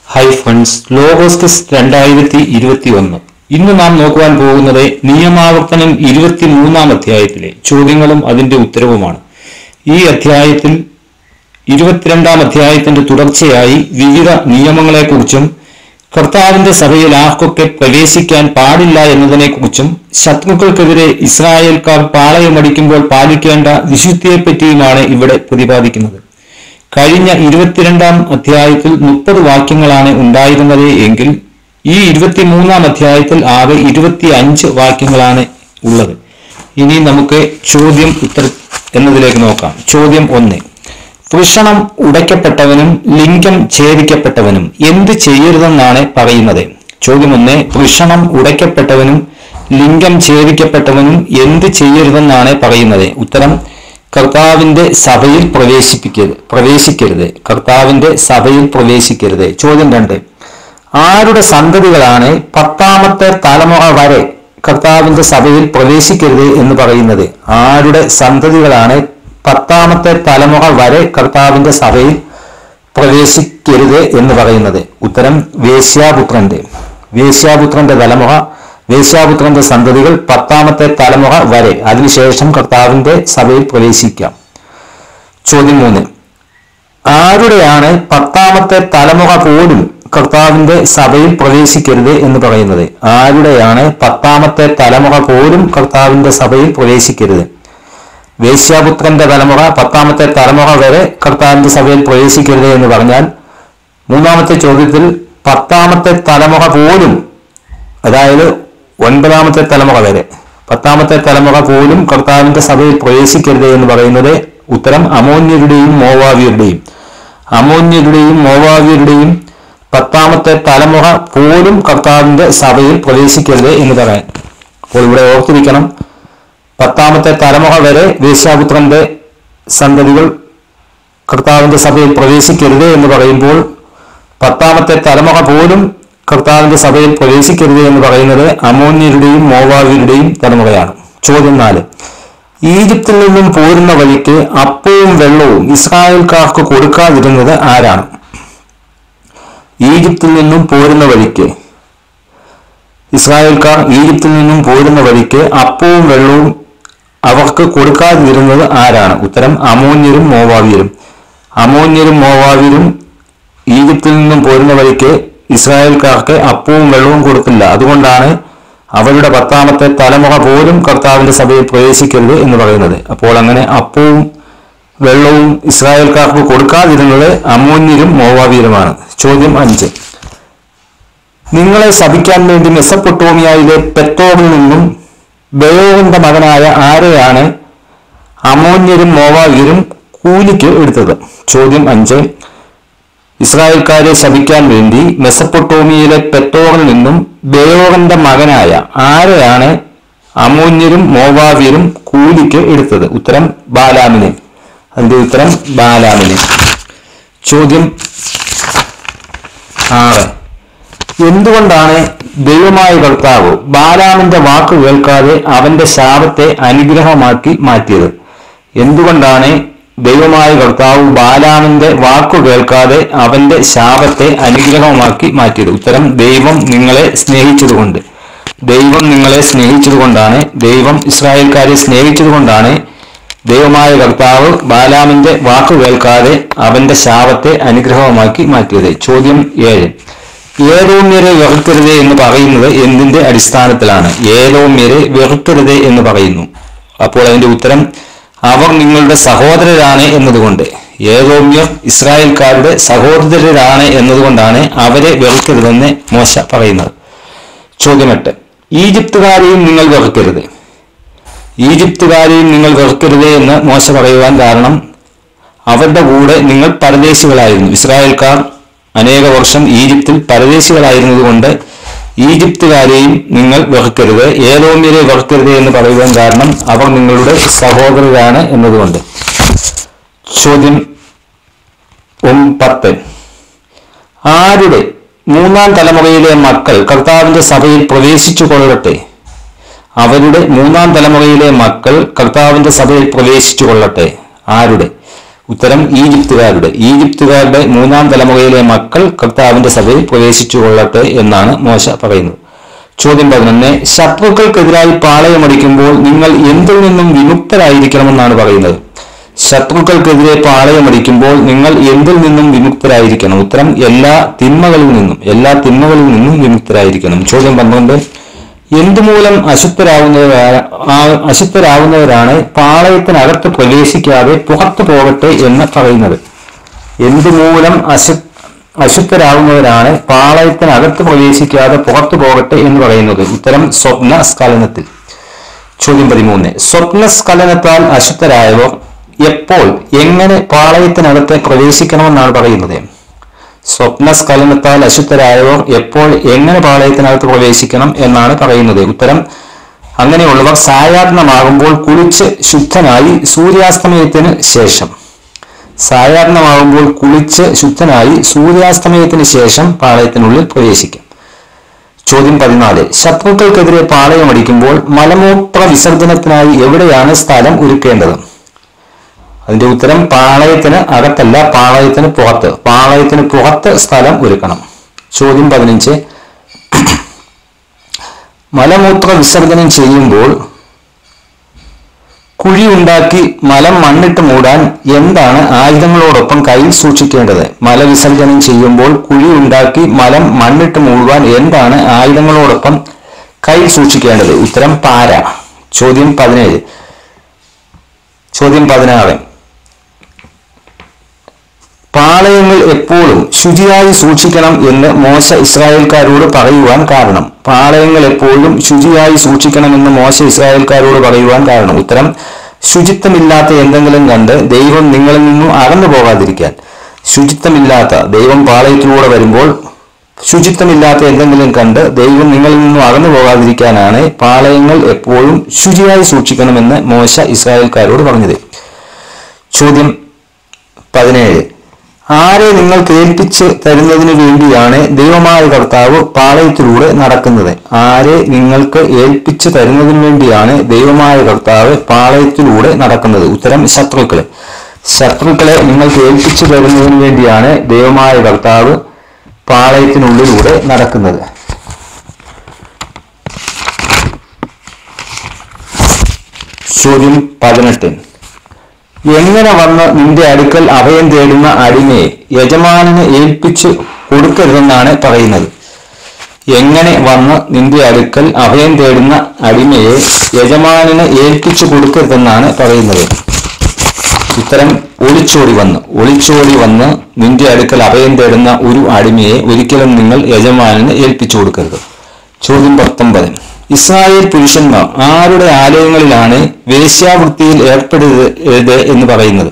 Hi friends, logos quiz 2021. ഇന്ന് നാം നോക്കുവാൻ പോകുന്നത് നിയമാവർത്തനം 23-ാം അധ്യായത്തിലെ ചോദ്യങ്ങളും അതിന്റെ ഉത്തരവുമാണ്. ഈ അധ്യായത്തിൽ 22-ാം അധ്യായത്തിന്റെ തുടർച്ചയായി വിവിധ നിയമങ്ങളെക്കുറിച്ചും കർത്താവിന്റെ സഭയിൽ ആർക്കൊക്കെ പ്രവേശിക്കാൻ പാടില്ല എന്നതിനെക്കുറിച്ചും ശത്രുക്കൾക്കെതിരെ ഇസ്രായേൽക്കാർ പാളയമടിക്കുമ്പോൾ പാലിക്കേണ്ട വിശുദ്ധിയെപ്പറ്റിയുമാണ് ഇവിടെ പ്രതിപാദിക്കുന്നത്. കഴിഞ്ഞ 22-ാം അധ്യായത്തിൽ 30 വാക്യങ്ങളാണ് ഉണ്ടായിരുന്നത് എങ്കിൽ ഈ 23-ാം അധ്യായത്തിൽ ആകെ 25 വാക്യങ്ങളാണ് ഉള്ളത്. ഇനി നമുക്ക് ചോദ്യം ഉത്തരം എന്നതിലേക്ക് നോക്കാം. ചോദ്യം 1. വൃഷണം ഉടയ്ക്കപ്പെട്ടവനും ലിംഗം ഛേദിക്കപ്പെട്ടവനും എന്ത് ചെയ്യരുതെന്നാണ് പറയുന്നത്? ചോദ്യം 1. വൃഷണം ഉടയ്ക്കപ്പെട്ടവനും ലിംഗം ഛേദിക്കപ്പെട്ടവനും എന്ത് ചെയ്യരുതെന്നാണ് പറയുന്നത്? ഉത്തരം: കർത്താവിന്റെ സഭയിൽ പ്രവേശിക്കരുത്. കർത്താവിന്റെ സഭയിൽ പ്രവേശിക്കരുത്. ചോദ്യം 2. ആരുടെ സന്തതികളാണ് 10ാമത്തെ തലമുറ വരെ കർത്താവിന്റെ സഭയിൽ പ്രവേശിക്കരുത് എന്ന് പറയുന്നത്? ആരുടെ സന്തതികളാണ് 10ാമത്തെ തലമുറ വരെ കർത്താവിന്റെ സഭയിൽ പ്രവേശിക്കരുത് എന്ന് പറയുന്നത്? ഉത്തരം: വേശ്യാപുത്രന്റെ തലമുറ, വേശ്യാപുത്രന്റെ സന്തതികൾ 10ാമത്തെ തലമുറ വരെ. അതിനുശേഷം കർത്താവിന്റെ സഭയിൽ പ്രവേശിക്കാം. ചോദ്യം 3. ആരുടെയാണ് 10ാമത്തെ തലമുറ പോലും കർത്താവിന്റെ സഭയിൽ പ്രവേശിക്കരുത് എന്ന് പറയുന്നത്? ആരുടെയാണ് 10ാമത്തെ തലമുറ പോലും കർത്താവിന്റെ സഭയിൽ പ്രവേശിക്കരുത്? വേശ്യാപുത്രന്റെ തലമുറ 10ാമത്തെ തലമുറ വരെ കർത്താവിന്റെ സഭയിൽ പ്രവേശിക്കരുത് എന്ന് പറഞ്ഞാൽ, മൂന്നാമത്തെ ചോദ്യത്തിൽ 10ാമത്തെ തലമുറ പോലും, അതായത് 9ാമത്തെ തലമുറ വരെ, 10ാമത്തെ തലമുറ പോലും കർത്താവിന്റെ സഭയിൽ പ്രവേശിക്കരുത് എന്ന് പറയുന്നത് ഉത്തരം അമോന്യരുടെയും മോവാബ്യരുടെയും 10ാമത്തെ തലമുറ പോലും കർത്താവിന്റെ സഭയിൽ പ്രവേശിക്കരുത് എന്ന് പറയാൻ. അപ്പോൾ ഇവിടെ ഓർത്തിരിക്കണം, 10ാമത്തെ തലമുറ വരെ വേശ്യാപുത്രന്റെ സന്തതികൾ കർത്താവിന്റെ സഭയിൽ പ്രവേശിക്കരുത് എന്ന് പറയുമ്പോൾ 10ാമത്തെ തലമുറ പോലും കർത്താവിന്റെ സഭയിൽ പ്രവേശിക്കരുത് എന്ന് പറയുന്നത് അമോന്യരുടെയും മോവാബ്യരുടെയും തലമുറയാണ്. ചോദ്യം 4. ഈജിപ്തിൽ നിന്നും പോരുന്ന വഴിക്ക് അപ്പവും വെള്ളവും ഇസ്രായേൽക്കാർക്ക് കൊടുക്കാതിരുന്നത് ആരാണ്? ഈജിപ്തിൽ നിന്നും പോരുന്ന വഴിക്ക് ഇസ്രായേൽക്കാർ ഈജിപ്തിൽ നിന്നും പോരുന്ന വഴിക്ക് അപ്പവും വെള്ളവും അവർക്ക് കൊടുക്കാതിരുന്നത് ആരാണ്? ഉത്തരം: അമോന്യരും മോവാബ്യരും ഈജിപ്തിൽ നിന്നും പോരുന്ന വഴിക്ക് ഇസ്രായേൽക്കാർക്ക് അപ്പവും വെള്ളവും കൊടുത്തില്ല. അതുകൊണ്ടാണ് അവരുടെ 10ാമത്തെ തലമുറ പോലും കർത്താവിന്റെ സഭയിൽ പ്രവേശിക്കരുത് എന്ന് പറയുന്നത്. അപ്പോൾ അങ്ങനെ അപ്പവും വെള്ളവും ഇസ്രായേൽക്കാർക്ക് കൊടുക്കാതിരുന്നത് അമോന്യരും മോവാബ്യരുമാണ്. ചോദ്യം 5. നിങ്ങളെ ശപിക്കാൻ വേണ്ടി മെസൊപ്പൊട്ടേമിയയിലെ പെത്തോറിൽ നിന്നും ബെയോറിന്റെ മകനായ ആരെയാണ് അമോന്യരും മോവാബ്യരും കൂലിക്ക് എടുത്തത്? ചോദ്യം 5. ഇസ്രായേൽക്കാരെ ശപിക്കാൻ വേണ്ടി മെസൊപ്പൊട്ടേമിയയിലെ പെത്തോറിൽ നിന്നും ബെയോറിന്റെ മകനായ ആരെയാണ് അമോന്യരും മോവാബ്യരും കൂലിക്ക് എടുത്തത്? ഉത്തരം: ബാലാമിനെ. അതിന്റെ ഉത്തരം ബാലാമിനെ. ചോദ്യം 6. എന്തുകൊണ്ടാണ് ദൈവമായ കർത്താവ് ബാലാമിന്റെ വാക്ക് കേൾക്കാതെ അവന്റെ ശാപത്തെ അനുഗ്രഹമാക്കി മാറ്റിയത്? എന്തുകൊണ്ടാണ് ദൈവമായ കർത്താവ് ബാലാമിന്റെ വാക്കു കേൾക്കാതെ അവന്റെ ശാപത്തെ അനുഗ്രഹമാക്കി മാറ്റിയത്? ഉത്തരം: ദൈവം നിങ്ങളെ സ്നേഹിച്ചതുകൊണ്ടാണ്. ദൈവം ഇസ്രായേൽക്കാരെ സ്നേഹിച്ചതുകൊണ്ടാണ് ദൈവമായ കർത്താവ് ബാലാമിന്റെ വാക്കു കേൾക്കാതെ അവന്റെ ശാപത്തെ അനുഗ്രഹമാക്കി മാറ്റിയത്. ചോദ്യം 7. ഏദോമ്യരെ വെറുക്കരുത് എന്ന് പറയുന്നത് എന്തിന്റെ അടിസ്ഥാനത്തിലാണ്? ഏദോമ്യരെ വെറുക്കരുത് എന്ന് പറയുന്നു. അപ്പോൾ അതിന്റെ ഉത്തരം: അവർ നിങ്ങളുടെ സഹോദരരാണ് എന്നതുകൊണ്ട്. ഏദോമ്യർ ഇസ്രായേൽക്കാരുടെ സഹോദരരാണ് എന്നതുകൊണ്ടാണ് അവരെ വെറുക്കരുതെന്ന് മോശ പറയുന്നത്. ചോദ്യം 8. ഈജിപ്തുകാരെയും നിങ്ങൾ വെറുക്കരുത് എന്ന് മോശ പറയുവാൻ കാരണം, അവരുടെ കൂടെ നിങ്ങൾ പരദേശികളായിരുന്നു. ഇസ്രായേൽക്കാർ അനേക വർഷം ഈജിപ്തിൽ പരദേശികളായിരുന്നതുകൊണ്ട് ഈജിപ്തുകാരെയും നിങ്ങൾ വെറുക്കരുത്, ഏദോമ്യരെ വെറുക്കരുത് എന്ന് പറയുവാൻ കാരണം അവർ നിങ്ങളുടെ സഹോദരരാണ് എന്നതുകൊണ്ട്. ചോദ്യം 10. ആരുടെ 3ാം തലമുറയിലെ മക്കൾ കർത്താവിന്റെ സഭയിൽ പ്രവേശിച്ചു കൊള്ളട്ടെ? അവരുടെ 3ാം തലമുറയിലെ മക്കൾ കർത്താവിന്റെ സഭയിൽ പ്രവേശിച്ചു കൊള്ളട്ടെ. ആരുടെ? ഉത്തരം ഈജിപ്തുകാരുടെ 3-ാം തലമുറയിലെ മക്കൾ കർത്താവിന്റെ സഭയിൽ പ്രവേശിച്ചു കൊള്ളട്ടെ എന്നാണ് മോശ പറയുന്നത്. ചോദ്യം 11. ശത്രുക്കൾക്കെതിരായി പാളയമടിക്കുമ്പോൾ നിങ്ങൾ എന്തിൽ നിന്നും വിമുക്തരായിരിക്കണമെന്നാണ് പറയുന്നത്? ശത്രുക്കൾക്കെതിരെ പാളയമടിക്കുമ്പോൾ നിങ്ങൾ എന്തിൽ നിന്നും വിമുക്തരായിരിക്കണം? ഉത്തരം എല്ലാ തിന്മകളിൽ നിന്നും വിമുക്തരായിരിക്കണം. ചോദ്യം 12. എന്തുമൂലം അശുദ്ധരാവുന്നവരാണ് പാളയത്തിനകത്ത് പ്രവേശിക്കാതെ പുറത്തു പോകട്ടെ എന്ന് പറയുന്നത്? എന്തുമൂലം അശുദ്ധരാവുന്നവരാണ് പാളയത്തിനകത്ത് പ്രവേശിക്കാതെ പുറത്തു പോകട്ടെ എന്ന് പറയുന്നത്? ഉത്തരം സ്വപ്നസ്ഖലനത്തിൽ. ചോദ്യം 13. സ്വപ്നസ്ഖലനത്താൽ അശുദ്ധരായവർ എപ്പോൾ എങ്ങനെ പാളയത്തിനകത്ത് പ്രവേശിക്കണമെന്നാണ് പറയുന്നത്? സ്വപ്നസ്ഖലനത്താൽ അശുദ്ധരായവർ എപ്പോൾ എങ്ങനെ പാളയത്തിനകത്ത് പ്രവേശിക്കണം എന്നാണ് പറയുന്നത്? ഉത്തരം അങ്ങനെയുള്ളവർ സായാഹ്നമാകുമ്പോൾ കുളിച്ച് ശുദ്ധനായി സൂര്യാസ്തമയത്തിന് ശേഷം പാളയത്തിനുള്ളിൽ പ്രവേശിക്കാം. ചോദ്യം 14. ശത്രുക്കൾക്കെതിരെ പാളയമടിക്കുമ്പോൾ മലമൂത്ര വിസർജനത്തിനായി എവിടെയാണ് സ്ഥലം ഒരുക്കേണ്ടത്? അതിന്റെ ഉത്തരം പാളയത്തിന് അകത്തല്ല, പാളയത്തിന് പുറത്ത് സ്ഥലം ഒരുക്കണം. ചോദ്യം 15. മലമൂത്ര വിസർജനം ചെയ്യുമ്പോൾ കുഴിയുണ്ടാക്കി മലം മണ്ണിട്ട് മൂടാൻ എന്താണ് ആയുധങ്ങളോടൊപ്പം കയ്യിൽ സൂക്ഷിക്കേണ്ടത്? മലവിസർജനം ചെയ്യുമ്പോൾ കുഴിയുണ്ടാക്കി മലം മണ്ണിട്ട് മൂടുവാൻ എന്താണ് ആയുധങ്ങളോടൊപ്പം കയ്യിൽ സൂക്ഷിക്കേണ്ടത്? ഉത്തരം പാര. ചോദ്യം 16. പാളയങ്ങൾ എപ്പോഴും ശുചിയായി സൂക്ഷിക്കണം എന്ന് മോശ ഇസ്രായേൽക്കാരോട് പറയുവാൻ കാരണം? ഉത്തരം ശുചിത്വമില്ലാത്ത എന്തെങ്കിലും കണ്ട് ദൈവം നിങ്ങളിൽ നിന്നും അകന്നു പോകാതിരിക്കാൻ. ദൈവം പാളയത്തിലൂടെ വരുമ്പോൾ ശുചിത്വമില്ലാത്ത എന്തെങ്കിലും കണ്ട് ദൈവം നിങ്ങളിൽ നിന്നും അകന്നു പോകാതിരിക്കാനാണ് പാളയങ്ങൾ എപ്പോഴും ശുചിയായി സൂക്ഷിക്കണമെന്ന് മോശ ഇസ്രായേൽക്കാരോട് പറഞ്ഞത്. ചോദ്യം 17. ആരെ നിങ്ങൾക്ക് ഏൽപ്പിച്ച് തരുന്നതിന് വേണ്ടിയാണ് ദൈവമായ കർത്താവ് പാളയത്തിലൂടെ നടക്കുന്നത്? ഉത്തരം ശത്രുക്കളെ നിങ്ങൾക്ക് ഏൽപ്പിച്ചു തരുന്നതിന് വേണ്ടിയാണ് ദൈവമായ കർത്താവ് പാളയത്തിനുള്ളിലൂടെ നടക്കുന്നത്. ചോദ്യം 18. എങ്ങനെ വന്ന് നിന്റെ അടുക്കൽ അഭയം തേടുന്ന അടിമയെ യജമാനന് ഏൽപ്പിച്ചു കൊടുക്കരുതെന്നാണ് പറയുന്നത്? ഉത്തരം ഒളിച്ചോടി വന്ന് നിന്റെ അടുക്കൽ അഭയം തേടുന്ന ഒരു അടിമയെ ഒരിക്കലും നിങ്ങൾ യജമാനന് ഏൽപ്പിച്ചു കൊടുക്കരുത്. ചോദ്യം 19. ഇസ്രായേൽ പുരുഷന്മാർ ആരുടെ ആലയങ്ങളിലാണ് വേശ്യാവൃത്തിയിൽ ഏർപ്പെടരുത് എന്ന് പറയുന്നത്?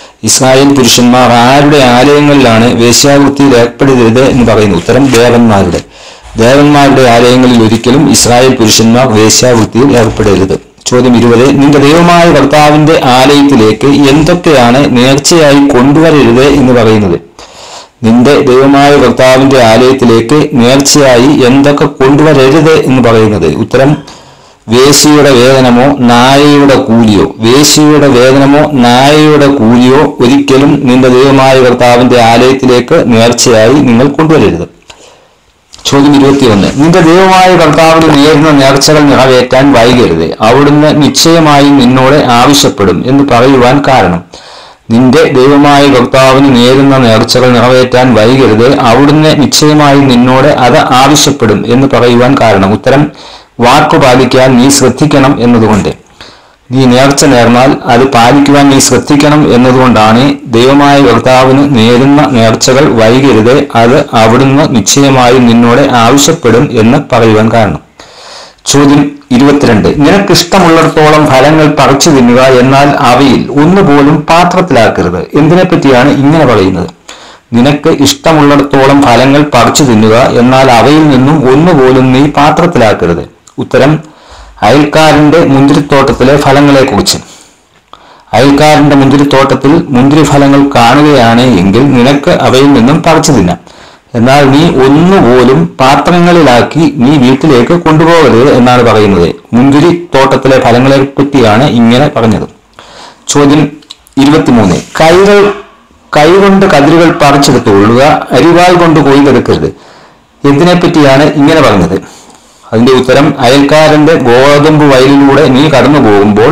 ഉത്തരം ദേവന്മാരുടെ ആലയങ്ങളിൽ ഒരിക്കലും ഇസ്രായേൽ പുരുഷന്മാർ വേശ്യാവൃത്തിയിൽ ഏർപ്പെടരുത്. ചോദ്യം 20. നിന്റെ ദൈവമായ കർത്താവിന്റെ ആലയത്തിലേക്ക് എന്തൊക്കെയാണ് നേർച്ചയായി കൊണ്ടുവരരുത് എന്ന് പറയുന്നത്? നിന്റെ ദൈവമായ കർത്താവിന്റെ ആലയത്തിലേക്ക് നേർച്ചയായി എന്തൊക്കെ കൊണ്ടുവരരുത് എന്ന് പറയുന്നത്? ഉത്തരം വേശ്യയുടെ വേതനമോ കൂലിയോ ഒരിക്കലും നിന്റെ ദൈവമായ കർത്താവിന്റെ ആലയത്തിലേക്ക് നേർച്ചയായി നിങ്ങൾ കൊണ്ടുവരരുത്. ചോദ്യം 21. നിന്റെ ദൈവമായ കർത്താവിന് നേരുന്ന നേർച്ചകൾ നിറവേറ്റാൻ വൈകരുത്, അവിടുന്ന് നിശ്ചയമായും നിന്നോട് ആവശ്യപ്പെടും എന്ന് പറയുവാൻ കാരണം? നിന്റെ ദൈവമായ കർത്താവിന് നേരുന്ന നേർച്ചകൾ നിറവേറ്റാൻ വൈകരുത്, അവിടുന്ന് നിശ്ചയമായും നിന്നോട് അത് ആവശ്യപ്പെടും എന്ന് പറയുവാൻ കാരണം? ഉത്തരം വാക്കു പാലിക്കാൻ നീ ശ്രദ്ധിക്കണം എന്നതുകൊണ്ട്. നീ നേർച്ച നേർന്നാൽ അത് പാലിക്കുവാൻ നീ ശ്രദ്ധിക്കണം എന്നതുകൊണ്ടാണ് ദൈവമായ കർത്താവിന് നേരുന്ന നേർച്ചകൾ വൈകരുത്, അത് അവിടുന്ന് നിശ്ചയമായും നിന്നോട് ആവശ്യപ്പെടും എന്ന് പറയുവാൻ കാരണം. ചോദ്യം 22. നിനക്കിഷ്ടമുള്ളിടത്തോളം ഫലങ്ങൾ പറിച്ചു തിന്നുക, എന്നാൽ അവയിൽ ഒന്നുപോലും പാത്രത്തിലാക്കരുത്. എന്തിനെപ്പറ്റിയാണ് ഇങ്ങനെ പറയുന്നത്? നിനക്ക് ഇഷ്ടമുള്ളിടത്തോളം ഫലങ്ങൾ പറിച്ചു തിന്നുക, എന്നാൽ അവയിൽ നിന്നും ഒന്നുപോലും നീ പാത്രത്തിലാക്കരുത്. ഉത്തരം അയൽക്കാരന്റെ മുന്തിരിത്തോട്ടത്തിലെ ഫലങ്ങളെ കുറിച്ച്. അയൽക്കാരന്റെ മുന്തിരിത്തോട്ടത്തിൽ മുന്തിരി ഫലങ്ങൾ കാണുകയാണ് എങ്കിൽ നിനക്ക് അവയിൽ നിന്നും പറിച്ചു തിന്നാം, എന്നാൽ നീ ഒന്നുപോലും പാത്രങ്ങളിലാക്കി നീ വീട്ടിലേക്ക് കൊണ്ടുപോകരുത് എന്നാണ് പറയുന്നത്. മുന്തിരി തോട്ടത്തിലെ ഫലങ്ങളെ പറ്റിയാണ് ഇങ്ങനെ പറഞ്ഞത്. ചോദ്യം 23 കൈകൊണ്ട് കതിരുകൾ പറിച്ചെടുത്ത് കൊള്ളുക, അരിവാൾ കൊണ്ട് കൊയ്തെടുക്കരുത്. എന്തിനെ പറ്റിയാണ് ഇങ്ങനെ പറഞ്ഞത്? അതിന്റെ ഉത്തരം, അയൽക്കാരന്റെ ഗോതമ്പ് വയലിലൂടെ നീ കടന്നു പോകുമ്പോൾ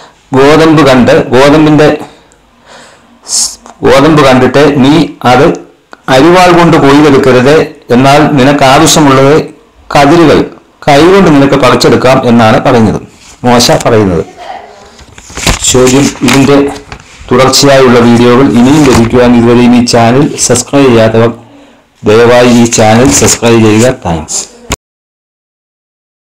ഗോതമ്പ് കണ്ടിട്ട് നീ അത് അരിവാൾ കൊണ്ട് കൊയ്തെടുക്കരുത്, എന്നാൽ നിനക്ക് ആവശ്യമുള്ളത് കതിരുകൾ കൈകൊണ്ട് നിനക്ക് പറിച്ചെടുക്കാം എന്നാണ് പറയുന്നത്, മോശ പറയുന്നത്. ചോദ്യം, ഇതിന്റെ തുടർച്ചയായുള്ള വീഡിയോകൾ ഇനിയും ലഭിക്കുവാൻ ഇതുവരെ ഈ ചാനൽ സബ്സ്ക്രൈബ് ചെയ്യാത്തവർ ദയവായി ഈ ചാനൽ സബ്സ്ക്രൈബ് ചെയ്യുക. താങ്ക്സ്.